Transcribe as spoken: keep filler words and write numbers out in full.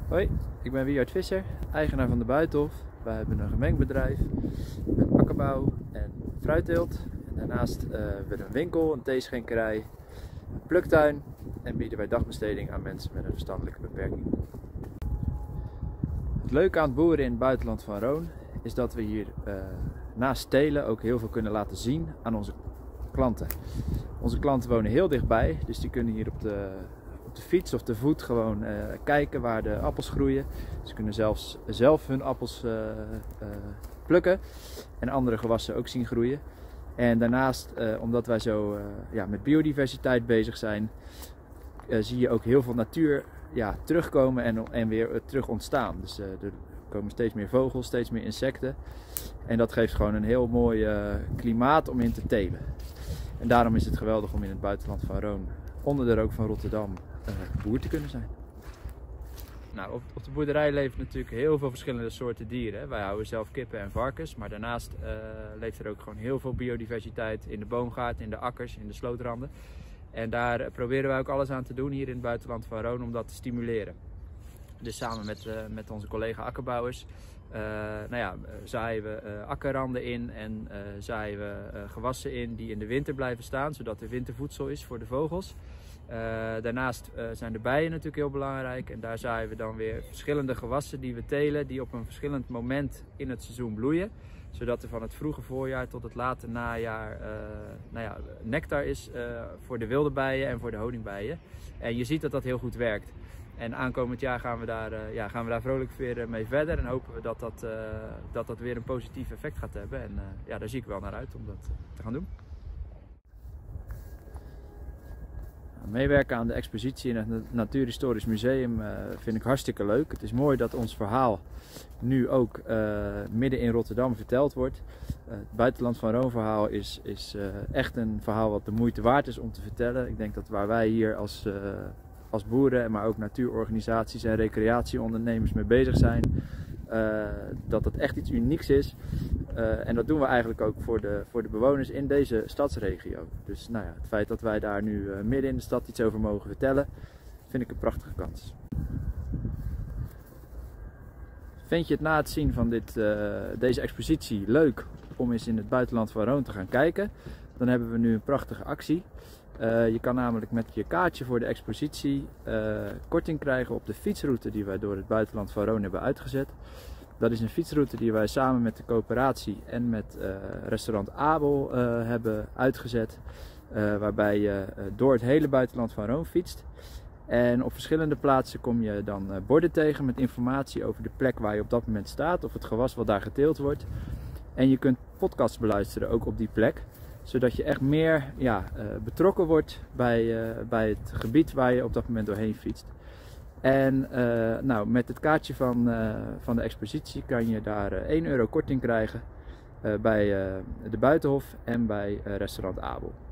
Hoi, ik ben Wiert Visser, eigenaar van de Buitenhof. Wij hebben een gemengd bedrijf met akkerbouw en fruitteelt. En daarnaast uh, hebben we een winkel, een theeschenkerij, een pluktuin en bieden wij dagbesteding aan mensen met een verstandelijke beperking. Het leuke aan het boeren in het buitenland van Roon is dat we hier uh, naast telen ook heel veel kunnen laten zien aan onze klanten. Onze klanten wonen heel dichtbij, dus die kunnen hier op de de fiets of te voet gewoon uh, kijken waar de appels groeien. Ze kunnen zelfs zelf hun appels uh, uh, plukken en andere gewassen ook zien groeien. En daarnaast, uh, omdat wij zo uh, ja, met biodiversiteit bezig zijn, uh, zie je ook heel veel natuur ja, terugkomen en, en weer uh, terug ontstaan. Dus uh, er komen steeds meer vogels, steeds meer insecten. En dat geeft gewoon een heel mooi uh, klimaat om in te telen. En daarom is het geweldig om in het buitenland van Roon, onder de rook van Rotterdam, uh, boer te kunnen zijn. Nou, op, op de boerderij leven natuurlijk heel veel verschillende soorten dieren. Wij houden zelf kippen en varkens, maar daarnaast uh, leeft er ook gewoon heel veel biodiversiteit in de boomgaard, in de akkers, in de slootranden. En daar uh, proberen wij ook alles aan te doen hier in het buitenland van Roon om dat te stimuleren. Dus samen met, uh, met onze collega akkerbouwers uh, nou ja, zaaien we uh, akkerranden in en uh, zaaien we uh, gewassen in die in de winter blijven staan, zodat er wintervoedsel is voor de vogels. Uh, daarnaast uh, zijn de bijen natuurlijk heel belangrijk en daar zaaien we dan weer verschillende gewassen die we telen, die op een verschillend moment in het seizoen bloeien. Zodat er van het vroege voorjaar tot het late najaar uh, nou ja, nectar is uh, voor de wilde bijen en voor de honingbijen. En je ziet dat dat heel goed werkt. En aankomend jaar gaan we daar, uh, ja, gaan we daar vrolijk weer mee verder en hopen we dat dat, uh, dat, dat weer een positief effect gaat hebben. En uh, ja, daar zie ik wel naar uit om dat te gaan doen. Meewerken aan de expositie in het Natuurhistorisch Museum uh, vind ik hartstikke leuk. Het is mooi dat ons verhaal nu ook uh, midden in Rotterdam verteld wordt. Uh, het buitenland van Roon verhaal is, is uh, echt een verhaal wat de moeite waard is om te vertellen. Ik denk dat waar wij hier als, uh, als boeren, maar ook natuurorganisaties en recreatieondernemers mee bezig zijn, uh, dat dat echt iets unieks is. Uh, en dat doen we eigenlijk ook voor de, voor de bewoners in deze stadsregio. Dus nou ja, het feit dat wij daar nu uh, midden in de stad iets over mogen vertellen, vind ik een prachtige kans. Vind je het na het zien van dit, uh, deze expositie leuk om eens in het buitenland van Roon te gaan kijken? Dan hebben we nu een prachtige actie. Uh, je kan namelijk met je kaartje voor de expositie uh, korting krijgen op de fietsroute die wij door het buitenland van Roon hebben uitgezet. Dat is een fietsroute die wij samen met de coöperatie en met uh, restaurant Abel uh, hebben uitgezet. Uh, waarbij je uh, door het hele buitenland van Roon fietst. En op verschillende plaatsen kom je dan uh, borden tegen met informatie over de plek waar je op dat moment staat. Of het gewas wat daar geteeld wordt. En je kunt podcasts beluisteren ook op die plek. Zodat je echt meer ja, uh, betrokken wordt bij, uh, bij het gebied waar je op dat moment doorheen fietst. En uh, nou, met het kaartje van, uh, van de expositie kan je daar uh, één euro korting krijgen uh, bij uh, de Buitenhof en bij uh, restaurant Abel.